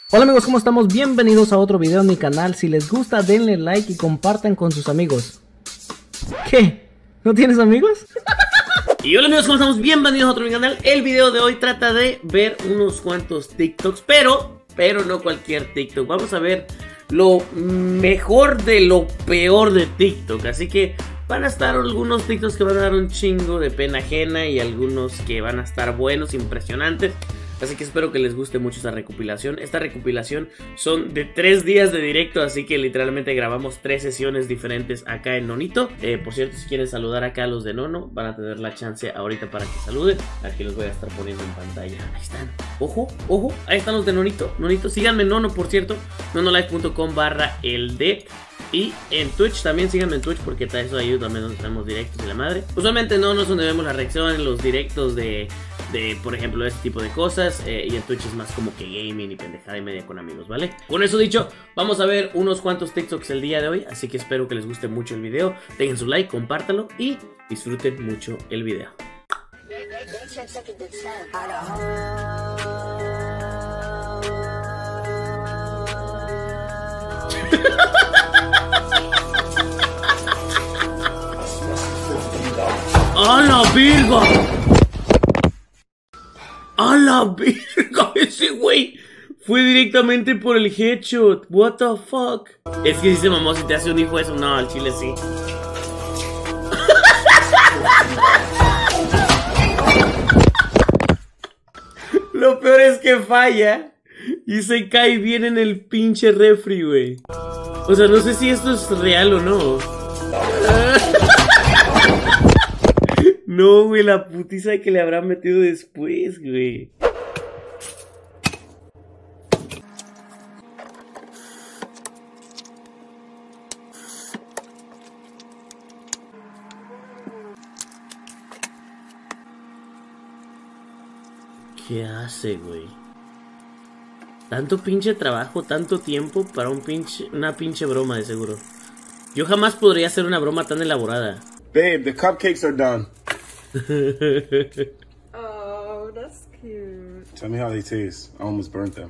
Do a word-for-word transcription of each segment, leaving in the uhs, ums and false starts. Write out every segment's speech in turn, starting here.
Hola amigos, ¿cómo estamos? Bienvenidos a otro video en mi canal. Si les gusta, denle like y compartan con sus amigos. ¿Qué? ¿No tienes amigos? Y hola amigos, ¿cómo estamos? Bienvenidos a otro mi canal. El video de hoy trata de ver unos cuantos TikToks, pero, pero no cualquier TikTok. Vamos a ver lo mejor de lo peor de TikTok. Así que van a estar algunos TikToks que van a dar un chingo de pena ajena y algunos que van a estar buenos, impresionantes. Así que espero que les guste mucho esta recopilación. Esta recopilación son de tres días de directo, así que literalmente grabamos tres sesiones diferentes acá en Nonito. eh, Por cierto, si quieren saludar acá a los de Nono, van a tener la chance ahorita para que saluden. Aquí los voy a estar poniendo en pantalla. Ahí están, ojo, ojo, ahí están los de Nonito. Nonito, síganme en Nono, por cierto, nonolive punto com barra el de. Y en Twitch también, síganme en Twitch porque está eso ahí también donde tenemos directos y la madre. Usualmente no, no es donde vemos la reacción en los directos de, de por ejemplo, este tipo de cosas. eh, Y en Twitch es más como que gaming y pendejada y media con amigos, ¿vale? Con eso dicho, vamos a ver unos cuantos TikToks el día de hoy. Así que espero que les guste mucho el video. Dejen su like, compártalo y disfruten mucho el video. ¡A la virga! ¡A la virga! Ese güey fue directamente por el headshot. What the fuck. Es que si se mamó, si te hace un hijo eso. No, al chile sí. Lo peor es que falla y se cae bien en el pinche refri, güey. O sea, no sé si esto es real o no. No, güey, la putiza que le habrán metido después, güey. ¿Qué hace, güey? Tanto pinche trabajo, tanto tiempo para un pinche, una pinche broma de seguro. Yo jamás podría hacer una broma tan elaborada. Babe, the cupcakes are done. Oh, that's cute. Tell me how they taste. I almost burnt them.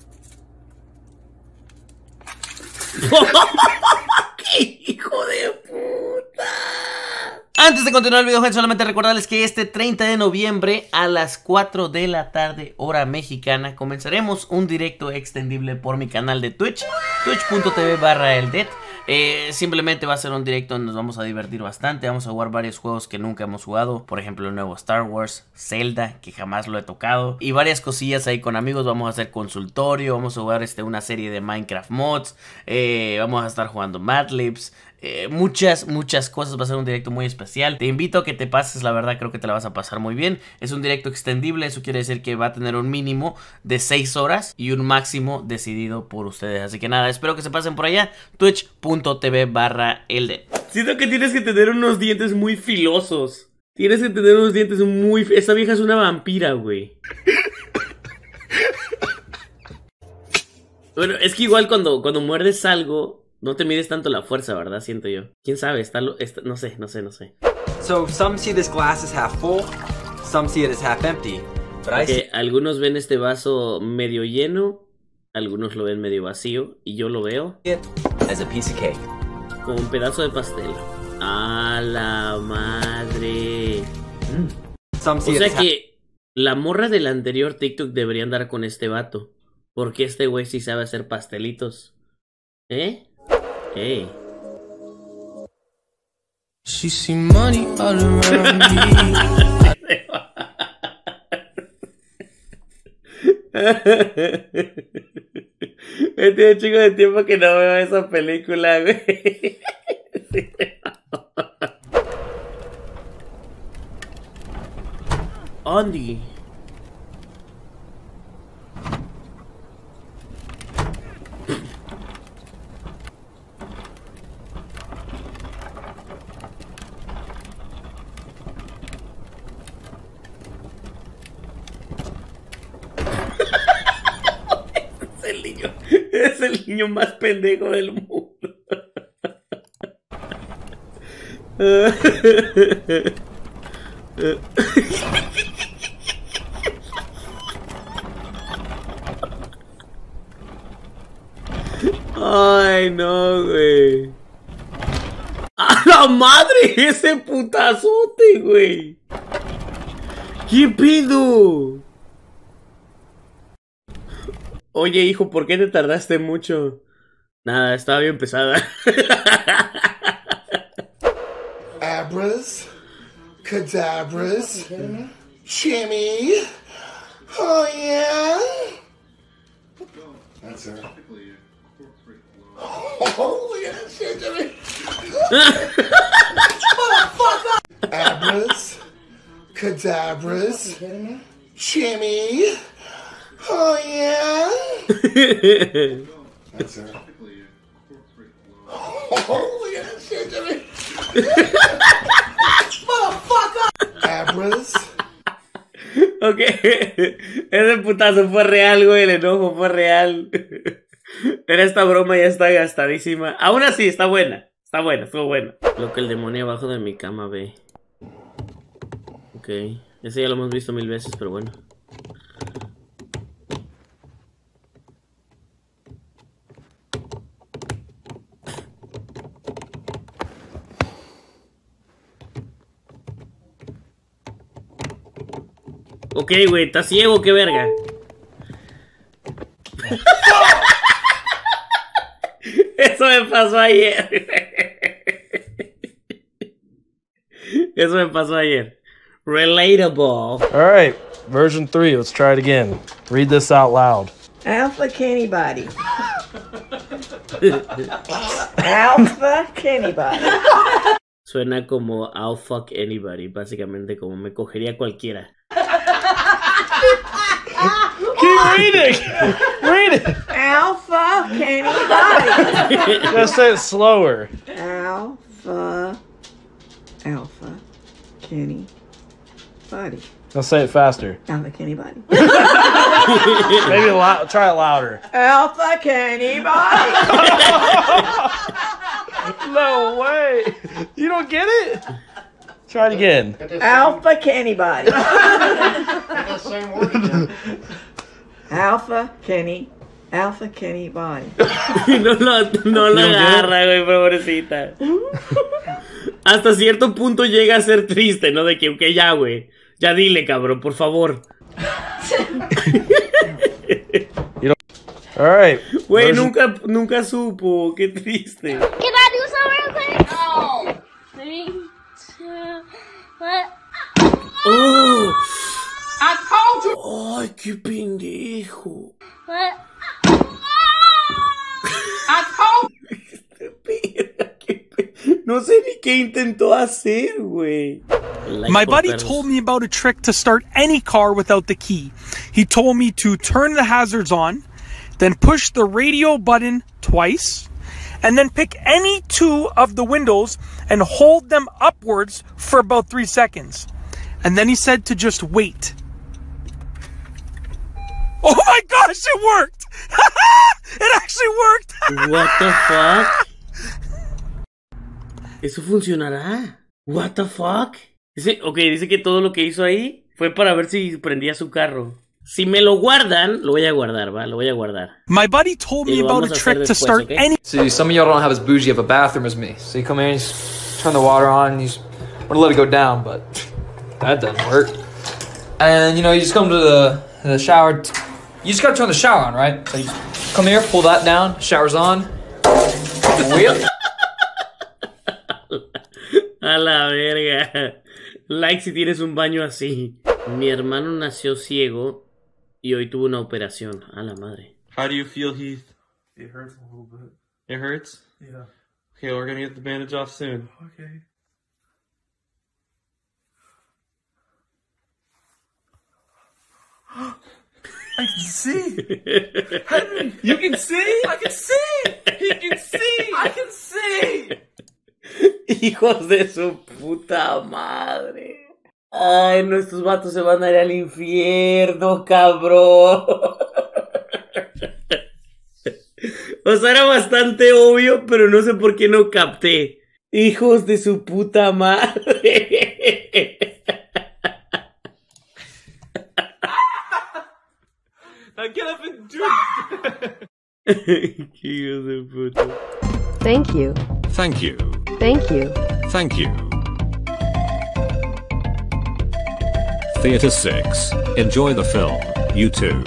¡Qué hijo de puta! Antes de continuar el video, gente, solamente recordarles que este treinta de noviembre a las cuatro de la tarde, hora mexicana, comenzaremos un directo extendible por mi canal de Twitch, twitch punto tv barra el det. Eh, simplemente va a ser un directo donde nos vamos a divertir bastante. Vamos a jugar varios juegos que nunca hemos jugado. Por ejemplo, el nuevo Star Wars, Zelda, que jamás lo he tocado, y varias cosillas ahí con amigos. Vamos a hacer consultorio, vamos a jugar este, una serie de Minecraft mods, eh, vamos a estar jugando Mad Libs. Eh, muchas, muchas cosas. Va a ser un directo muy especial. Te invito a que te pases, la verdad creo que te la vas a pasar muy bien. Es un directo extendible, eso quiere decir que va a tener un mínimo de seis horas y un máximo decidido por ustedes. Así que nada, espero que se pasen por allá. twitch punto tv barra el de. Siento que tienes que tener unos dientes muy filosos. Tienes que tener unos dientes muy... Esa vieja es una vampira, güey. Bueno, es que igual cuando, cuando muerdes algo, no te mides tanto la fuerza, ¿verdad? Siento yo. ¿Quién sabe? Está, está, no sé, no sé, no sé. So some see this glass as half full, some see it as half empty. But I see... Algunos ven este vaso medio lleno, algunos lo ven medio vacío, y yo lo veo it as a piece of cake. como un pedazo de pastel. ¡A la madre! Mm. Some see O it sea as que la morra del anterior TikTok debería andar con este vato, porque este güey sí sabe hacer pastelitos. ¿Eh? Hey. She see money all around me. Tiene un chingo de tiempo que no veo esa película, güey. Andy. Es el niño más pendejo del mundo. Ay, no, güey. ¡A la madre! Ese putazote, güey. ¿Qué pedo? Oye, hijo, ¿por qué te tardaste mucho? Nada, estaba bien pesada. Abras, cadabras, Jimmy. Oh yeah. That's her. Holy shit, Jimmy. Abras, cadabras, Jimmy. Oh yeah. That's her. Holy shit, Jimmy. Motherfucker. Abras. Ok. Ese putazo fue real, güey. El enojo fue real. Pero esta broma ya está gastadísima. Aún así, está buena. Está buena, estuvo buena. Lo que el demonio abajo de mi cama ve. Ok. Ese ya lo hemos visto mil veces, pero bueno. Ok, güey, ¿estás ciego? ¿Qué verga? Eso me pasó ayer. Eso me pasó ayer. Relatable. All right, version three. Let's try it again. Read this out loud. Alpha Kenny Body. Alpha Kenny Body. Suena como I'll fuck anybody. Básicamente como me cogería cualquiera. Keep reading. Read it. Alpha Kenny Body. Just say it slower. Alpha. Alpha Kenny Body. Now say it faster. Alpha Kenny Body. Maybe lou- try it louder. Alpha Kenny Body. No way. You don't get it? Try it again. Alpha Kenny Body. Alpha Kenny. Alpha Kenny Body. No lo, no lo agarra, güey, pobrecita. Hasta cierto punto llega a ser triste, ¿no? De que, ok, ya, güey. Ya dile, cabrón, por favor. All right. Güey, version- nunca, nunca supo. Qué triste. Can I do some real quick? Oh. Three, two, one. ¡Oh! I told you. ¡Ay, qué pendejo! What? I told you. No sé ni qué intentó hacer, güey. Like My por buddy perros. told me about a trick to start any car without the key. He told me to turn the hazards on, then push the radio button twice, and then pick any two of the windows and hold them upwards for about three seconds. And then he said to just wait. Oh my gosh, it worked! It actually worked! What the fuck? ¿Eso funcionará? What the fuck? Dice, ok, dice que todo lo que hizo ahí fue para ver si prendía su carro. Si me lo guardan, lo voy a guardar, va, lo voy a guardar. My buddy told me Y lo about vamos a a hacer trick to después, start ¿ok? any See, some of y'all don't have as bougie of a bathroom as me. So you come in, you just turn the water on, and you just want to let it go down, but that doesn't work. And you know, you just come to the, the shower. T- you just gotta turn the shower on, right? So you just come here, pull that down, shower's on. Whip. A la verga. Like si tienes un baño así. Mi hermano nació ciego y hoy tuvo una operación. A la madre. How do you feel, Heath? It hurts a little bit. It hurts? Yeah. Okay, we're gonna get the bandage off soon. Okay. I can see. Henry, you can see. I can see. He can see. I can see. Hijos de su puta madre. Ay, nuestros vatos se van a ir al infierno, cabrón. O sea, era bastante obvio, pero no sé por qué no capté. Hijos de su puta madre. Now get up and do it. Qué hijos de puta. Thank you. Thank you. Thank you. Thank you. Theater six. Enjoy the film. You too.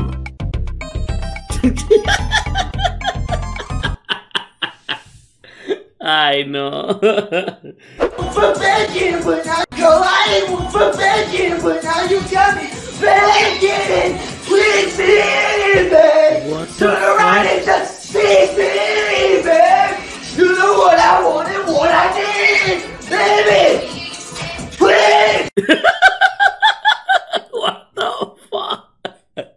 Ay, no. For begging, but now go. I ain't for begging, but now you got me begging. Please be babe. What Turn around and just see me, babe. You know what I want and what I need, baby. Please. What the fuck?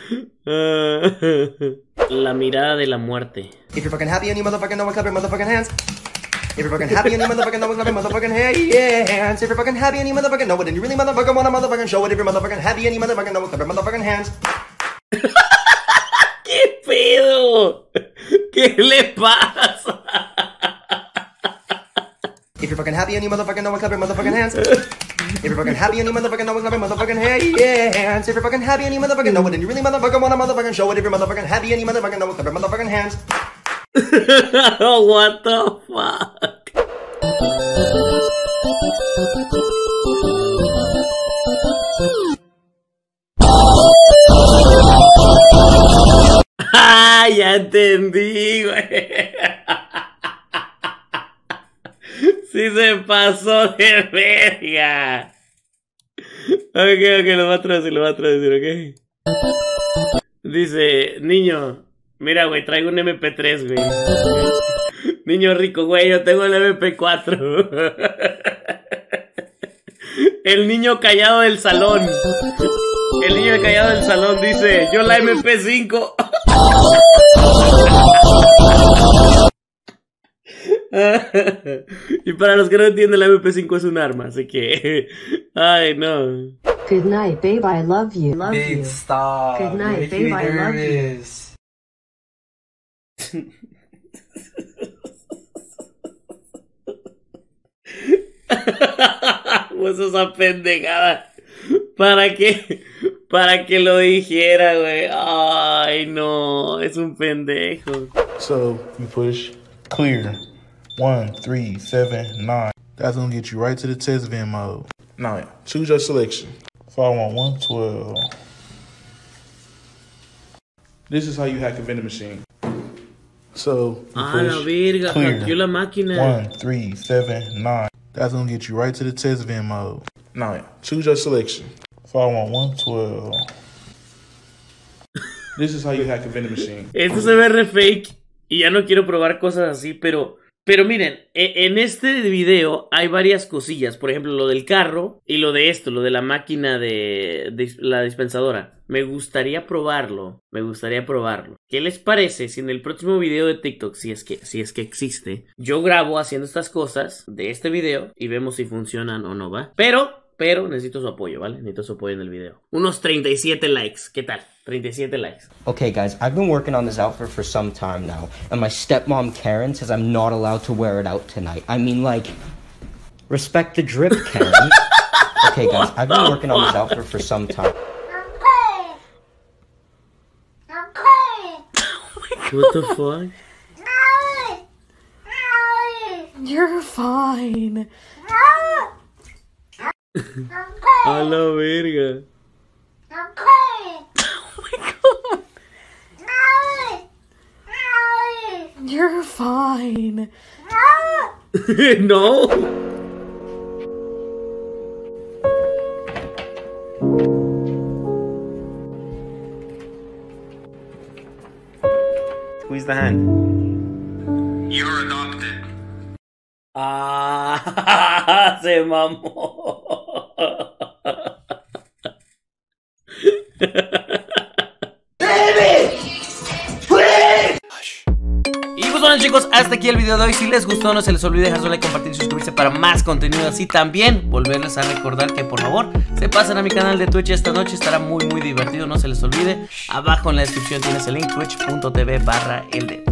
Uh, la mirada de la muerte. If you're fucking happy and you motherfucking know it, clap your motherfucking hands. If you're fucking happy and you motherfucking know it, clap your motherfucking hands. If you're fucking happy and you motherfucking know it, and you really motherfucking wanna motherfucking show it. If you're motherfucking happy and you motherfucking know it, clap your motherfucking hands. ¿Qué pedo? ¿Qué le pasa? If you're fucking happy and you motherfucking know it, clap your motherfucking hands. If you're fucking happy and you motherfucking know it, clap your motherfucking hands. If you're fucking happy and you motherfucking know it, and you really motherfucking wanna motherfucking show it. If you're motherfucking happy and you motherfucking know it, clap your motherfucking hands. What the fuck? Ah, ya entendí, güey. Sí se pasó de verga. Ok, ok, lo va a traducir, lo va a traducir, ok. Dice, niño, mira, güey, traigo un eme pe tres, güey. Niño rico, güey, yo tengo el eme pe cuatro. El niño callado del salón. El niño callado del salón dice, yo la eme pe cinco. Y para los que no entienden, la eme pe cinco es un arma, así que... Ay, no. Good night, babe. I love you. Love Babe, you. stop. Good night, You're making babe. me I love you. nervous. Pues esa pendejada. ¿Para qué? Para que lo dijera, güey. Ay, no. Es un pendejo. So you push clear. One, three, seven, nine. That's gonna get you right to the test van mode. Now, choose your selection. five one one twelve. This is how you hack a vending machine. So you Ah, la push verga. clear. Hackeó la máquina. One, three, seven, nine. That's gonna get you right to the test van mode. Now, choose your selection. five one one twelve. This is how you hack a vending machine. Esto se ve re fake. Y ya no quiero probar cosas así, pero... Pero miren, en este video hay varias cosillas. Por ejemplo, lo del carro y lo de esto, lo de la máquina de, de la dispensadora. Me gustaría probarlo. Me gustaría probarlo. ¿Qué les parece si en el próximo video de TikTok, si es que, si es que existe, yo grabo haciendo estas cosas de este video y vemos si funcionan o no, ¿va? Pero... Pero necesito su apoyo, ¿vale? Necesito su apoyo en el video. Unos treinta y siete likes. ¿Qué tal? treinta y siete likes. Okay, guys, I've been working on this outfit for some time now, and my stepmom Karen says I'm not allowed to wear it out tonight. I mean, like, respect the drip, Karen. Okay, guys, I've been working on this outfit for some time. What the fuck? You're fine. A la verga. You're fine. No. Squeeze the hand. You're adopted. Ah, se mamó. Y pues bueno, chicos, hasta aquí el video de hoy. Si les gustó, no se les olvide dejar su like, compartir y suscribirse para más contenido así. También volverles a recordar que por favor se pasen a mi canal de Twitch esta noche. Estará muy muy divertido, no se les olvide. Abajo en la descripción tienes el link twitch punto tv barra el de